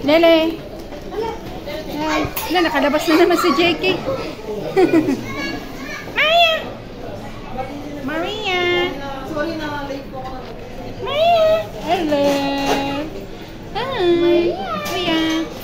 Lele. Ay, wala, nakalabas na naman si JK. Maria. Maria. Sorry na, late po ako. Maria. Hello. Hi. Maria.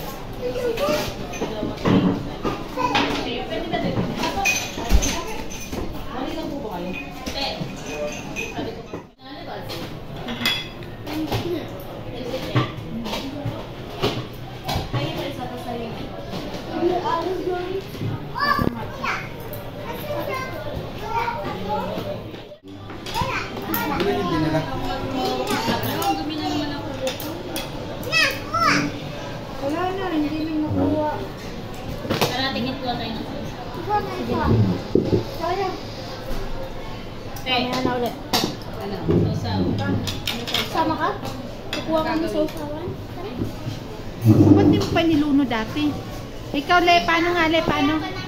Wala na, hindi may makuha. Tingin ko tayo ng sauce. Sayang. Mamaya na ulit. Ano? Sausaw. Sama ka? Kukuha ka ng sausawan? Ba't di mo pa niluno dati? Ikaw, Le, paano nga, Le, paano?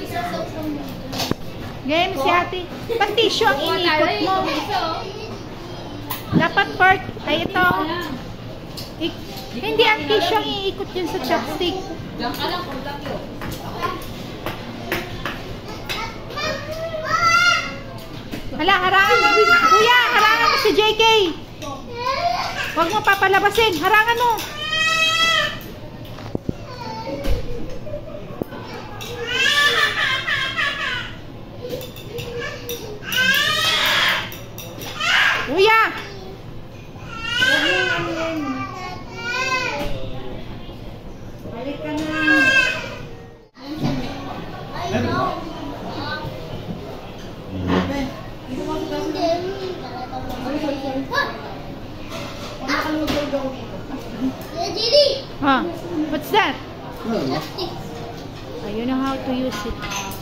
Gaya mo si ate. Ba't tissue ang iniikot mo? Dapat fork. Ay, ito. Hindi ang tissue ang iikot yun sa chopstick. Diyan ka lang, kulak yun. Hala, harangan mo. Kuya, harangan mo si JK. Huwag mo papalabasin. Harangan mo. Kuya! Balik ka na. Huh? What's that? Oh, you know how to use it.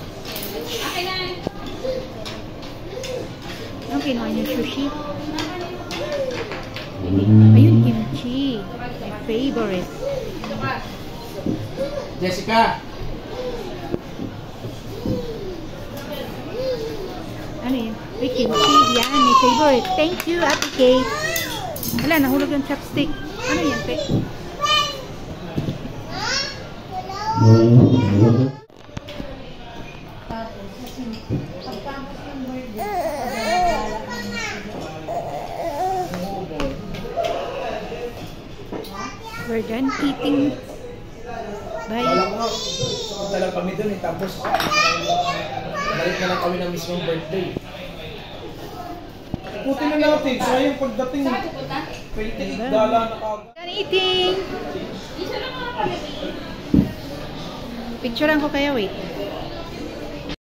Ano kinuha niyo, sushi? Ayun, kimchi. My favorite. Jessica! Ano yun? May kimchi. Yan, my favorite. Thank you, Ate Kate. Wala, nahulog yung chopstick. Ano yan, Pe? We're done eating. Bye. Wala ko nga. Punta lang kami dun eh. Tapos, balik na lang kami ng mismong birthday. Ikutin na natin. Sayang pagdating. Pwede dala na kagad. Done eating. Picturean ko kaya, wait.